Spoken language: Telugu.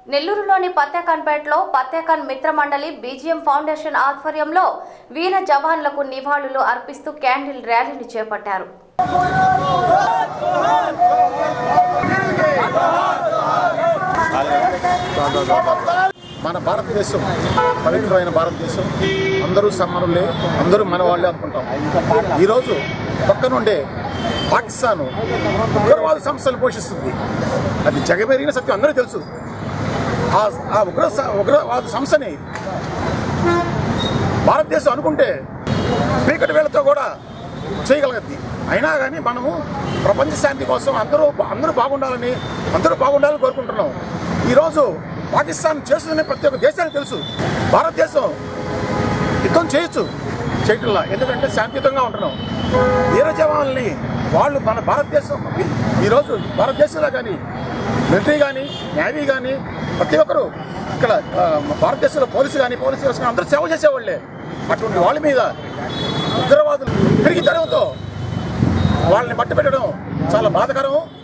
నెల్లూరులోని పత్తేఖాన్పేటలో పత్తేఖాన్ మిత్ర మండలి బీజీఎం ఫౌండేషన్ ఆధ్వర్యంలో వీర జవాన్లకు నివాళులు అర్పిస్తూ క్యాండిల్ ర్యాలీని చేపట్టారు. మన భారతదేశం పవిత్రమైన భారతదేశం, అందరూ సమానులే, అందరూ మన వాళ్ళే అనుకుంటాం. ఈరోజు పక్కనుండే పాకిస్తాన్ ఉగ్రవాద సంస్థలు పోషిస్తుంది. అది జగమెరిగిన సత్యం, అందరూ తెలుసు. ఆ ఉగ్రవాద సంస్థని భారతదేశం అనుకుంటే పీకటి వేళతో కూడా చేయగలగద్ది. అయినా కానీ మనము ప్రపంచ శాంతి కోసం అందరూ బాగుండాలని కోరుకుంటున్నాం. ఈరోజు పాకిస్తాన్ చేస్తుందని ప్రతి ఒక్క దేశానికి తెలుసు. భారతదేశం యుద్ధం చేయట్లా, ఎందుకంటే శాంతియుతంగా ఉంటున్నాం. వీర జవాన్లని వాళ్ళు మన భారతదేశం ఈరోజు భారతదేశంలో కానీ మిలిటరీ కానీ నేవీ కానీ ప్రతి ఒక్కరు ఇక్కడ భారతదేశంలో పోలీసు కానీ అందరూ సేవ చేసేవాళ్ళే. అటువంటి వాళ్ళ మీద ఉగ్రవాదులు పెరిగి తరంతో వాళ్ళని మట్టు పెట్టడం చాలా బాధాకరం.